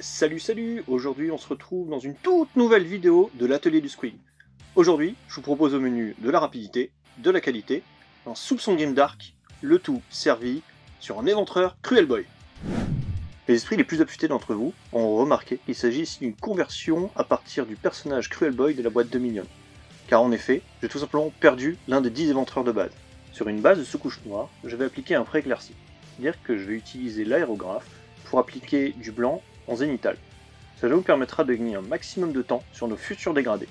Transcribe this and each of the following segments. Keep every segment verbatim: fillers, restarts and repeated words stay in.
Salut salut. Aujourd'hui on se retrouve dans une toute nouvelle vidéo de l'atelier du Squig. Aujourd'hui je vous propose au menu de la rapidité, de la qualité, un soupçon game dark, le tout servi sur un éventreur Cruel Boy. Les esprits les plus affûtés d'entre vous ont remarqué qu'il s'agit ici d'une conversion à partir du personnage Cruel Boy de la boîte de Minions. Car en effet, j'ai tout simplement perdu l'un des dix éventreurs de base. Sur une base de sous-couche noire, je vais appliquer un pré-éclairci. C'est-à-dire que je vais utiliser l'aérographe pour appliquer du blanc en zénithal. Cela nous permettra de gagner un maximum de temps sur nos futurs dégradés.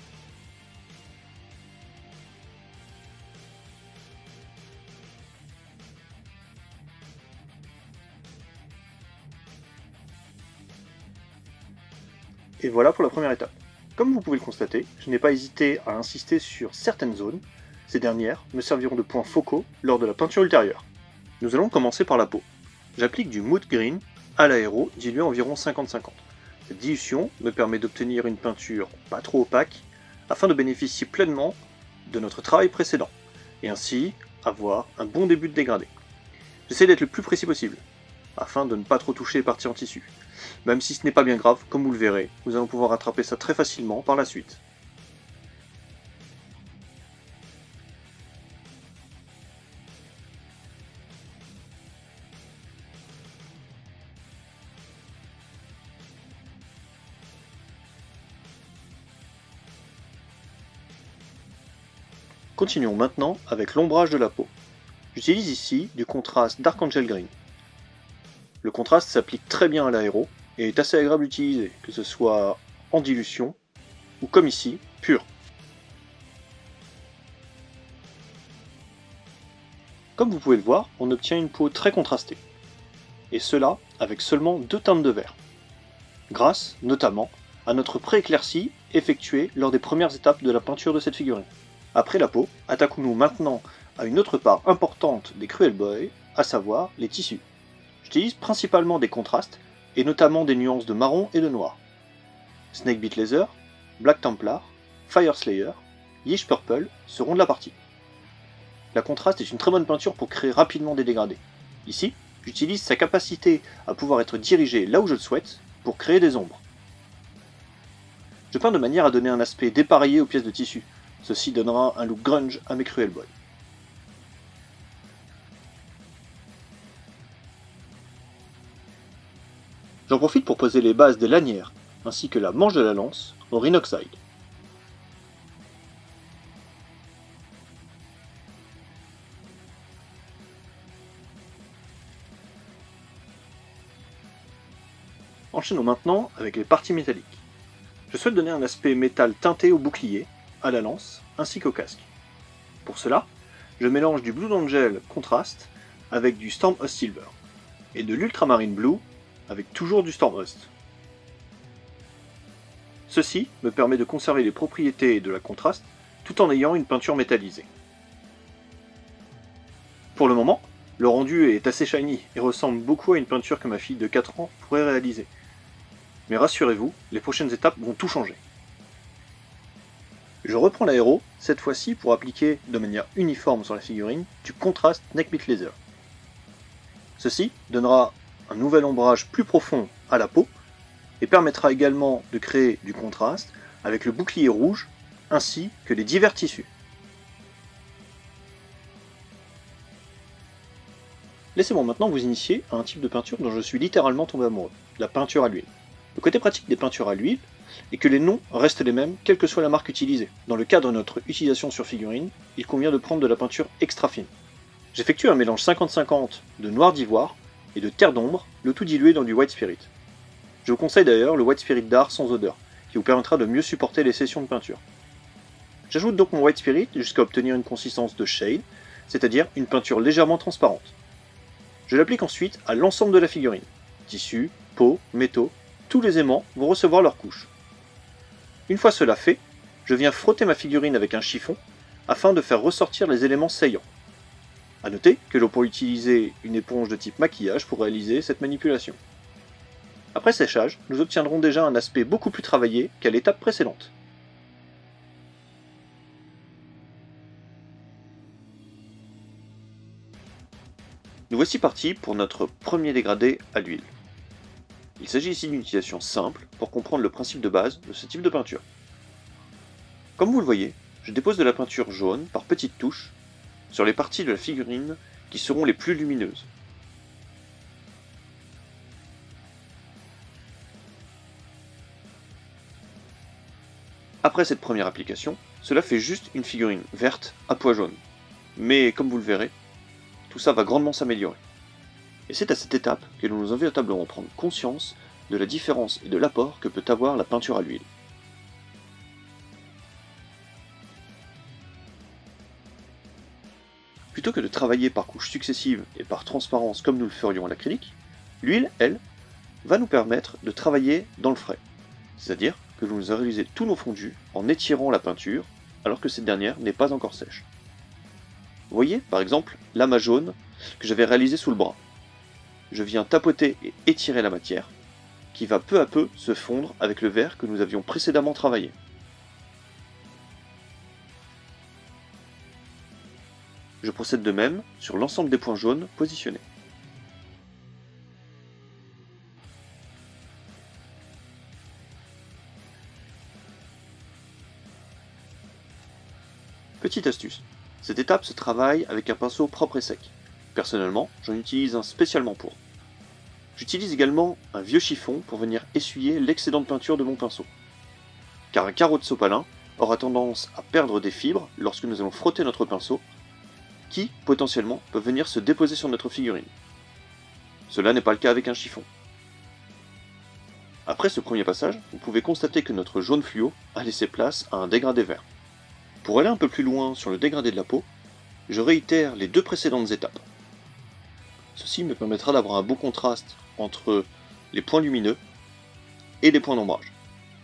Et voilà pour la première étape. Comme vous pouvez le constater, je n'ai pas hésité à insister sur certaines zones. Ces dernières me serviront de points focaux lors de la peinture ultérieure. Nous allons commencer par la peau. J'applique du Mood Green à l'aéro dilué environ cinquante cinquante. Cette dilution me permet d'obtenir une peinture pas trop opaque afin de bénéficier pleinement de notre travail précédent et ainsi avoir un bon début de dégradé. J'essaie d'être le plus précis possible afin de ne pas trop toucher les parties en tissu. Même si ce n'est pas bien grave, comme vous le verrez, nous allons pouvoir rattraper ça très facilement par la suite. Continuons maintenant avec l'ombrage de la peau. J'utilise ici du contraste Dark Angel Green. Le contraste s'applique très bien à l'aéro et est assez agréable à utiliser, que ce soit en dilution ou comme ici, pur. Comme vous pouvez le voir, on obtient une peau très contrastée. Et cela avec seulement deux teintes de vert. Grâce, notamment, à notre pré-éclairci effectué lors des premières étapes de la peinture de cette figurine. Après la peau, attaquons-nous maintenant à une autre part importante des Cruel Boy, à savoir les tissus. J'utilise principalement des contrastes, et notamment des nuances de marron et de noir. Snakebit Laser, Black Templar, Fire Slayer, Yish Purple seront de la partie. La contraste est une très bonne peinture pour créer rapidement des dégradés. Ici, j'utilise sa capacité à pouvoir être dirigé là où je le souhaite, pour créer des ombres. Je peins de manière à donner un aspect dépareillé aux pièces de tissu. Ceci donnera un look grunge à mes Cruel Boy. J'en profite pour poser les bases des lanières, ainsi que la manche de la lance, au Rhinoxide. Enchaînons maintenant avec les parties métalliques. Je souhaite donner un aspect métal teinté au bouclier, à la lance, ainsi qu'au casque. Pour cela, je mélange du Blue Angel Contrast avec du Stormhost Silver, et de l'Ultramarine Blue avec toujours du Stormhost. Ceci me permet de conserver les propriétés de la contraste tout en ayant une peinture métallisée. Pour le moment, le rendu est assez shiny et ressemble beaucoup à une peinture que ma fille de quatre ans pourrait réaliser. Mais rassurez-vous, les prochaines étapes vont tout changer. Je reprends l'aéro, cette fois-ci pour appliquer de manière uniforme sur la figurine du contraste Snakebit Laser. Ceci donnera un nouvel ombrage plus profond à la peau et permettra également de créer du contraste avec le bouclier rouge ainsi que les divers tissus. Laissez-moi maintenant vous initier à un type de peinture dont je suis littéralement tombé amoureux, la peinture à l'huile. Le côté pratique des peintures à l'huile est que les noms restent les mêmes quelle que soit la marque utilisée. Dans le cadre de notre utilisation sur figurine, il convient de prendre de la peinture extra fine. J'effectue un mélange cinquante cinquante de noir d'ivoire et de terre d'ombre, le tout dilué dans du White Spirit. Je vous conseille d'ailleurs le White Spirit d'art sans odeur, qui vous permettra de mieux supporter les sessions de peinture. J'ajoute donc mon White Spirit jusqu'à obtenir une consistance de shade, c'est-à-dire une peinture légèrement transparente. Je l'applique ensuite à l'ensemble de la figurine. Tissu, peau, métaux, tous les aimants vont recevoir leur couche. Une fois cela fait, je viens frotter ma figurine avec un chiffon afin de faire ressortir les éléments saillants. A noter que l'on peut utiliser une éponge de type maquillage pour réaliser cette manipulation. Après séchage, nous obtiendrons déjà un aspect beaucoup plus travaillé qu'à l'étape précédente. Nous voici partis pour notre premier dégradé à l'huile. Il s'agit ici d'une utilisation simple pour comprendre le principe de base de ce type de peinture. Comme vous le voyez, je dépose de la peinture jaune par petites touches sur les parties de la figurine qui seront les plus lumineuses. Après cette première application, cela fait juste une figurine verte à pois jaune. Mais comme vous le verrez, tout ça va grandement s'améliorer. Et c'est à cette étape que nous allons véritablement prendre conscience de la différence et de l'apport que peut avoir la peinture à l'huile. Plutôt que de travailler par couches successives et par transparence comme nous le ferions à l'acrylique, l'huile, elle, va nous permettre de travailler dans le frais. C'est-à-dire que nous allons réaliser tous nos fondus en étirant la peinture alors que cette dernière n'est pas encore sèche. Vous voyez par exemple l'amas jaune que j'avais réalisé sous le bras. Je viens tapoter et étirer la matière qui va peu à peu se fondre avec le vert que nous avions précédemment travaillé. Je procède de même sur l'ensemble des points jaunes positionnés. Petite astuce, cette étape se travaille avec un pinceau propre et sec. Personnellement, j'en utilise un spécialement pour. J'utilise également un vieux chiffon pour venir essuyer l'excédent de peinture de mon pinceau. Car un carreau de sopalin aura tendance à perdre des fibres lorsque nous allons frotter notre pinceau, qui, potentiellement, peuvent venir se déposer sur notre figurine. Cela n'est pas le cas avec un chiffon. Après ce premier passage, vous pouvez constater que notre jaune fluo a laissé place à un dégradé vert. Pour aller un peu plus loin sur le dégradé de la peau, je réitère les deux précédentes étapes. Ceci me permettra d'avoir un bon contraste entre les points lumineux et les points d'ombrage.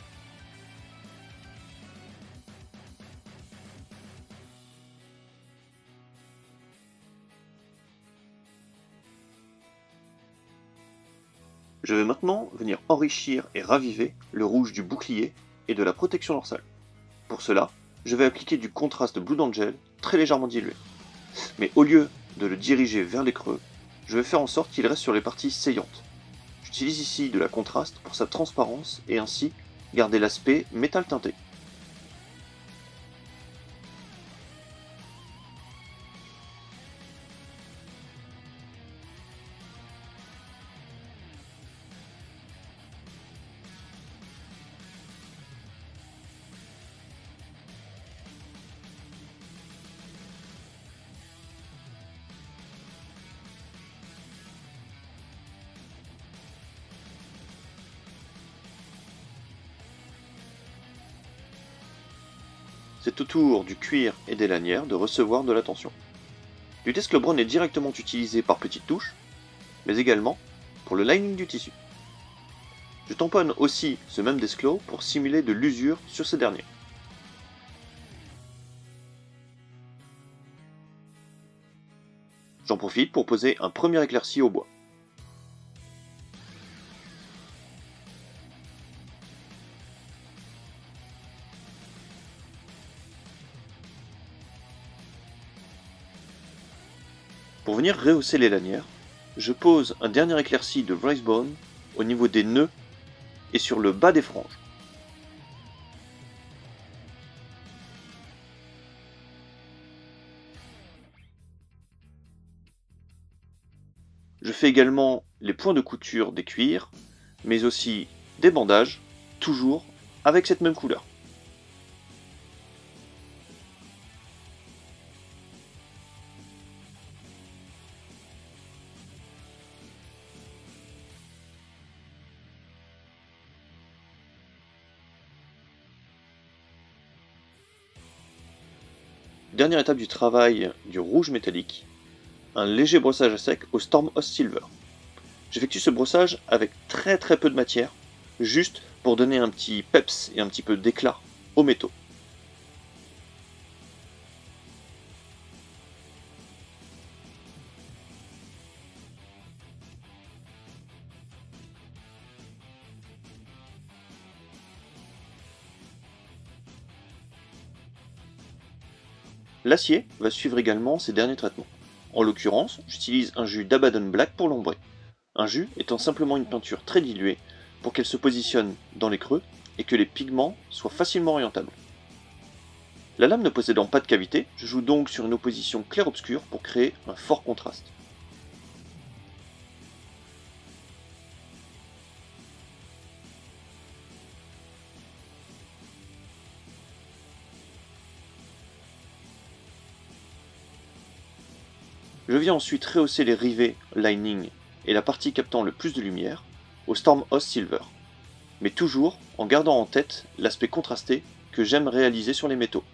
Je vais maintenant venir enrichir et raviver le rouge du bouclier et de la protection dorsale. Pour cela, je vais appliquer du contraste Blue Angel très légèrement dilué. Mais au lieu de le diriger vers les creux, je vais faire en sorte qu'il reste sur les parties saillantes. J'utilise ici de la contraste pour sa transparence et ainsi garder l'aspect métal teinté. C'est au tour du cuir et des lanières de recevoir de l'attention. Du Desclo Brown est directement utilisé par petites touches, mais également pour le lining du tissu. Je tamponne aussi ce même Desclo pour simuler de l'usure sur ce dernier. J'en profite pour poser un premier éclairci au bois. Pour venir rehausser les lanières, je pose un dernier éclairci de Brisebone au niveau des nœuds et sur le bas des franges. Je fais également les points de couture des cuirs, mais aussi des bandages, toujours avec cette même couleur. Dernière étape du travail du rouge métallique, un léger brossage à sec au Storm Host Silver. J'effectue ce brossage avec très très peu de matière, juste pour donner un petit peps et un petit peu d'éclat aux métaux. L'acier va suivre également ces derniers traitements. En l'occurrence, j'utilise un jus d'Abaddon Black pour l'ombrer. Un jus étant simplement une peinture très diluée pour qu'elle se positionne dans les creux et que les pigments soient facilement orientables. La lame ne possédant pas de cavité, je joue donc sur une opposition clair-obscur pour créer un fort contraste. Je viens ensuite rehausser les rivets lining et la partie captant le plus de lumière au Stormhost Silver, mais toujours en gardant en tête l'aspect contrasté que j'aime réaliser sur les métaux.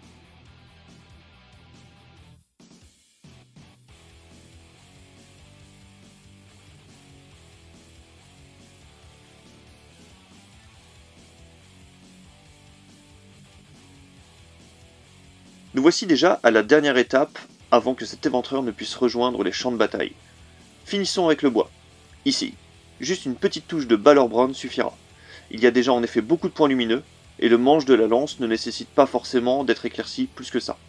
Nous voici déjà à la dernière étape avant que cet éventreur ne puisse rejoindre les champs de bataille. Finissons avec le bois. Ici, juste une petite touche de Balor Brown suffira. Il y a déjà en effet beaucoup de points lumineux, et le manche de la lance ne nécessite pas forcément d'être éclairci plus que ça.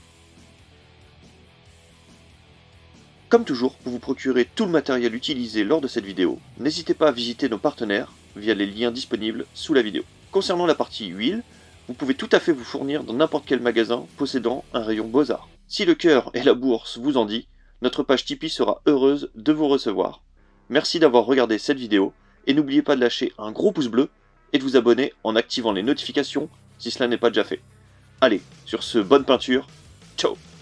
Comme toujours, pour vous procurer tout le matériel utilisé lors de cette vidéo, n'hésitez pas à visiter nos partenaires via les liens disponibles sous la vidéo. Concernant la partie huile, vous pouvez tout à fait vous fournir dans n'importe quel magasin possédant un rayon Beaux-Arts. Si le cœur et la bourse vous en dit, notre page Tipeee sera heureuse de vous recevoir. Merci d'avoir regardé cette vidéo, et n'oubliez pas de lâcher un gros pouce bleu et de vous abonner en activant les notifications si cela n'est pas déjà fait. Allez, sur ce, bonne peinture, ciao!